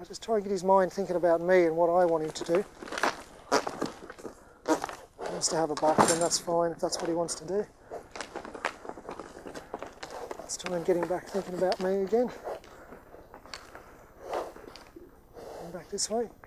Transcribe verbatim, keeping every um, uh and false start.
I just try and get his mind thinking about me and what I want him to do. If he wants to have a buck, then that's fine, if that's what he wants to do. Let's try and get him back thinking about me again. Come back this way.